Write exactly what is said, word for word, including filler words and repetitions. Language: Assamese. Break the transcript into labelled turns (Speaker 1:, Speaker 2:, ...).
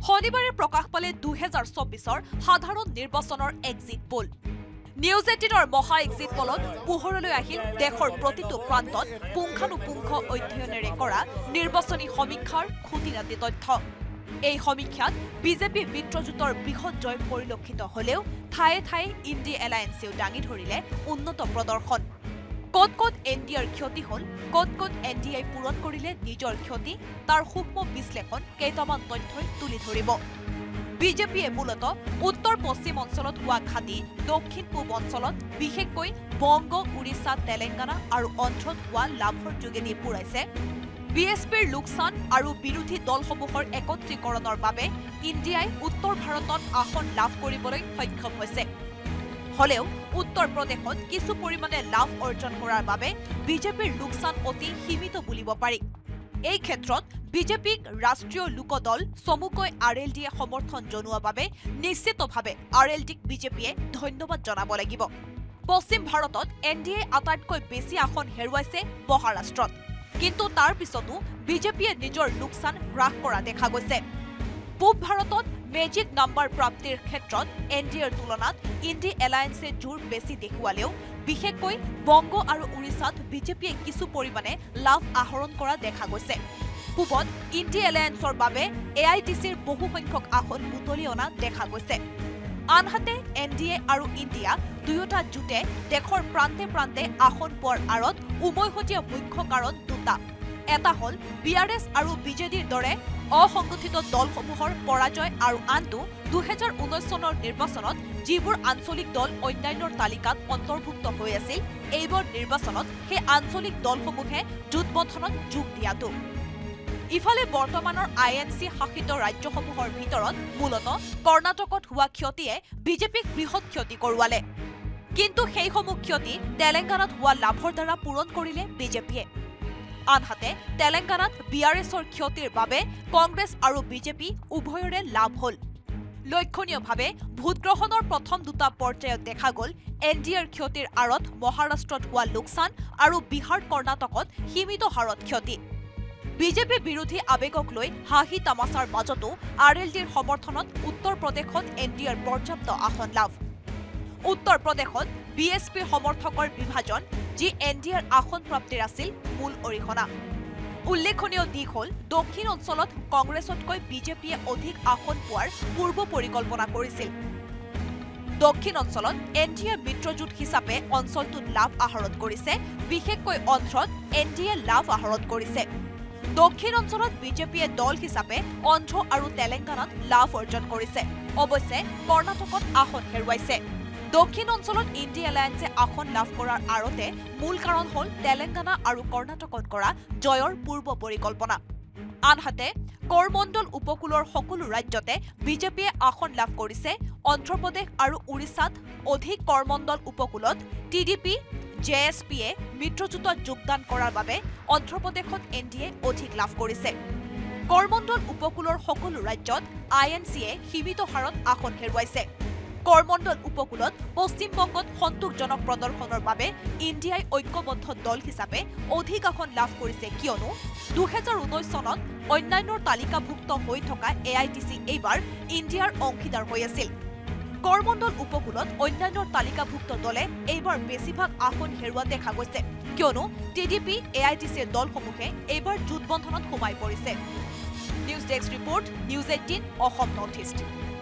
Speaker 1: শনিবাৰে প্ৰকাশ পালে দুহেজাৰ চৌবিশৰ সাধাৰণ নিৰ্বাচনৰ এক্সিট পোল। নিউজ এইটিনৰ মহা এক্সিট পোলত পোহৰলৈ আহিল দেশৰ প্ৰতিটো প্ৰান্তত পুংখানুপুংখ অধ্যয়নেৰে কৰা নিৰ্বাচনী সমীক্ষাৰ খুঁটিনাটি তথ্য। এই সমীক্ষাত বিজেপি মিত্ৰজোঁটৰ বৃহৎ জয় পৰিলক্ষিত হলেও ঠায়ে ঠায়ে ইণ্ডি এলায়েন্সেও দাঙি ধৰিলে উন্নত প্ৰদৰ্শন। কত কত এন ডি এৰ ক্ষতি হল, কত কত এন ডি আই পূৰণ কৰিলে নিজৰ ক্ষতি, তাৰ সূক্ষ্ম বিশ্লেষণ কেইটামান তথ্যই তুলি ধৰিব। বিজেপিয়ে মূলতঃ উত্তৰ পশ্চিম অঞ্চলত হোৱা ঘাটি, দক্ষিণ পূব অঞ্চলত বিশেষকৈ বংগ, উৰিষ্যা, তেলেংগানা আৰু অন্ধ্ৰত হোৱা লাভৰ যোগেদি পূৰাইছে। বি এছ পিৰ লোকচান আৰু বিৰোধী দলসমূহৰ একত্ৰীকৰণৰ বাবে ইণ্ডিয়াই উত্তৰ ভাৰতত আসন লাভ কৰিবলৈ সক্ষম হৈছে। হলেও উত্তৰ প্ৰদেশত কিছু পৰিমাণে লাভ অৰ্জন কৰাৰ বাবে বিজেপিৰ লোকচান অতি সীমিত বুলিব পাৰি। এই ক্ষেত্ৰত বিজেপিক ৰাষ্ট্ৰীয় লোকদল চমুকৈ আৰ এল ডিয়ে সমৰ্থন জনোৱাৰ বাবে নিশ্চিতভাৱে আৰ এল ডিক বিজেপিয়ে ধন্যবাদ জনাব লাগিব। পশ্চিম ভাৰতত এন ডি এ আটাইতকৈ বেছি আসন হেৰুৱাইছে মহাৰাষ্ট্ৰত, কিন্তু তাৰ পিছতো বিজেপিয়ে নিজৰ লোকচান হ্ৰাস কৰা দেখা গৈছে। পূব ভাৰতত মেজিক নাম্বাৰ প্ৰাপ্তিৰ ক্ষেত্ৰত এন ডি এৰ তুলনাত ইণ্ডি এলায়েন্সে জোৰ বেছি দেখুৱালেও বিশেষকৈ বংগ আৰু উৰিষ্যাত বিজেপিয়ে কিছু পৰিমাণে লাভ আহৰণ কৰা দেখা গৈছে। পূবত ইণ্ডি এলায়েন্সৰ বাবে এ আই টি চিৰ বহুসংখ্যক আসন বুটলি অনা দেখা গৈছে। আনহাতে এন ডি এ আৰু ইণ্ডিয়া দুয়োটা জোঁটে দেশৰ প্ৰান্তে প্ৰান্তে আসন পোৱাৰ আঁৰত উমৈহতীয়া মুখ্য কাৰণ দুটা। এটা হ'ল বি আৰ এছ আৰু বি জে ডিৰ দৰে অসংগঠিত দলসমূহৰ পৰাজয় আৰু আনটো দুহেজাৰ ঊনৈশ চনৰ নিৰ্বাচনত যিবোৰ আঞ্চলিক দল অন্যান্যৰ তালিকাত অন্তৰ্ভুক্ত হৈ আছিল, এইবোৰ নিৰ্বাচনত সেই আঞ্চলিক দলসমূহে জোঁটবন্ধনত যোগ দিয়াটো। ইফালে বৰ্তমানৰ আই এন চি শাসিত ৰাজ্যসমূহৰ ভিতৰত মূলতঃ কৰ্ণাটকত হোৱা ক্ষতিয়ে বিজেপিক বৃহৎ ক্ষতি কৰোৱালে, কিন্তু সেইসমূহ ক্ষতি তেলেংগানাত হোৱা লাভৰ দ্বাৰা পূৰণ কৰিলে বিজেপিয়ে। আনহাতে তেলেংগানাত বি আৰ এছৰ ক্ষতিৰ বাবে কংগ্ৰেছ আৰু বিজেপি উভয়ৰে লাভ হল। লক্ষণীয়ভাৱে ভোটগ্ৰহণৰ প্ৰথম দুটা পৰ্যায়ত দেখা গল এন ডি এৰ ক্ষতিৰ আঁৰত মহাৰাষ্ট্ৰত হোৱা লোকচান আৰু বিহাৰ, কৰ্ণাটকত সীমিত হাৰত ক্ষতি। বিজেপি বিৰোধী আৱেগক লৈ হাঁহি তামাচাৰ মাজতো আৰ এল ডিৰ সমৰ্থনত উত্তৰ প্ৰদেশত এন ডি এৰ পৰ্যাপ্ত আসন লাভ। উত্তৰ প্ৰদেশত বি এছ পিৰ সমৰ্থকৰ বিভাজন, যি এন ডি এৰ আসন প্ৰাপ্তিৰ আছিল মূল অৰিহণা। উল্লেখনীয় দিশ হ'ল দক্ষিণ অঞ্চলত কংগ্ৰেছতকৈ বিজেপিয়ে অধিক আসন পোৱাৰ পূৰ্ব পৰিকল্পনা কৰিছিল। দক্ষিণ অঞ্চলত এন ডি এ মিত্ৰজোঁট হিচাপে অঞ্চলটোত লাভ আহৰণ কৰিছে, বিশেষকৈ অন্ধ্ৰত এন ডি এ লাভ আহৰণ কৰিছে। দক্ষিণ অঞ্চলত বিজেপিয়ে দল হিচাপে অন্ধ্ৰ আৰু তেলেংগানাত লাভ অৰ্জন কৰিছে, অৱশ্যে কৰ্ণাটকত আসন হেৰুৱাইছে। দক্ষিণ অঞ্চলত ইণ্ডি এলায়েন্সে আসন লাভ কৰাৰ আঁৰতে মূল কাৰণ হ'ল তেলেংগানা আৰু কৰ্ণাটকত কৰা জয়ৰ পূৰ্ব পৰিকল্পনা। আনহাতে কৰমণ্ডল উপকূলৰ সকলো ৰাজ্যতে বিজেপিয়ে আসন লাভ কৰিছে। অন্ধ্ৰপ্ৰদেশ আৰু উৰিষ্যাত অধিক কৰমণ্ডল উপকূলত T D P, J S পিয়ে মিত্ৰজোঁটত যোগদান কৰাৰ বাবে অন্ধ্ৰপ্ৰদেশত এন ডি এ অধিক লাভ কৰিছে। কৰমণ্ডল উপকূলৰ সকলো ৰাজ্যত আই এন চিয়ে সীমিত হাৰত আসন হেৰুৱাইছে। কৰমণ্ডল উপকূলত পশ্চিমবংগত সন্তোষজনক প্ৰদৰ্শনৰ বাবে ইণ্ডিয়াই ঐক্যবদ্ধ দল হিচাপে অধিক আসন লাভ কৰিছে, কিয়নো দুহেজাৰ ঊনৈশ চনত অন্যান্যৰ তালিকাভুক্ত হৈ থকা এ আই টি চি এইবাৰ ইণ্ডিয়াৰ অংশীদাৰ হৈ আছিল। কৰমণ্ডল উপকূলত অন্যান্যৰ তালিকাভুক্ত দলে এইবাৰ বেছিভাগ আসন হেৰুওৱা দেখা গৈছে, কিয়নো T D P, A I T চিৰ দলসমূহে এইবাৰ জোঁটবন্ধনত সোমাই পৰিছে। News desk report, news eighteen Assam north east.